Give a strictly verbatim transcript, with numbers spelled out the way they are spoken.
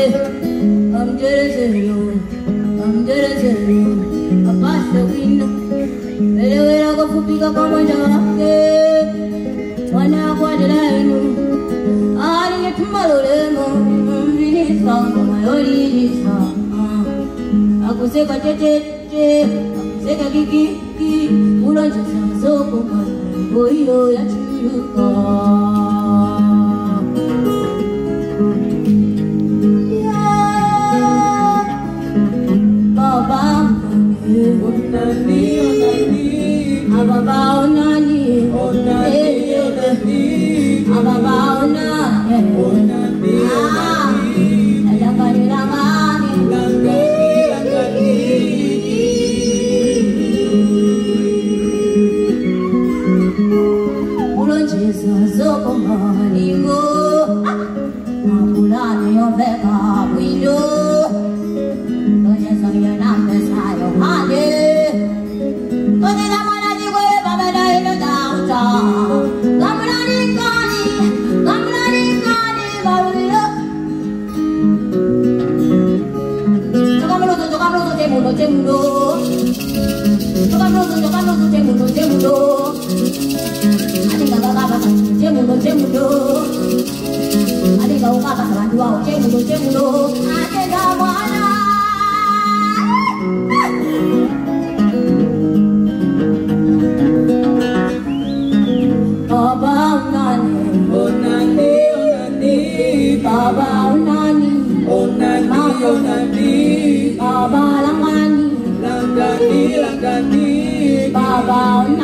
I'm jealous of you, I'm jealous of you. I pass the window, anyway I go for pick up on my dog. One hour what did I know? I didn't get tomorrow, I'm really strong, my only is strong. I could say I did, I say I did, who don't just so good, boy, you're a true God. Onani, Onani, Ababa Onani, Onani, Onani, Ababa Onani, Onani, Onani, Langani, Langani, Langani, Langani. Ulon Jesus, Zoko Manigo, Makulani, Oveka, Window. Baba Langani, Langani, Langani, Baba